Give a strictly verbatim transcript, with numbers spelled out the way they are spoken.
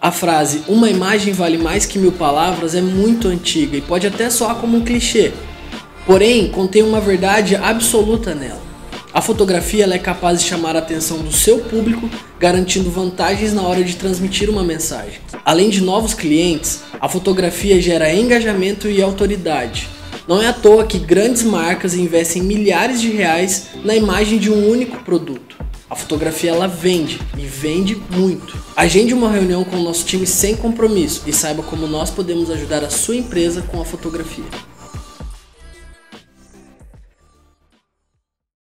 A frase "uma imagem vale mais que mil palavras" é muito antiga e pode até soar como um clichê, porém contém uma verdade absoluta nela. A fotografia ela é capaz de chamar a atenção do seu público, garantindo vantagens na hora de transmitir uma mensagem. Além de novos clientes, a fotografia gera engajamento e autoridade. Não é à toa que grandes marcas investem milhares de reais na imagem de um único produto. A fotografia ela vende, e vende muito. Agende uma reunião com o nosso time sem compromisso e saiba como nós podemos ajudar a sua empresa com a fotografia.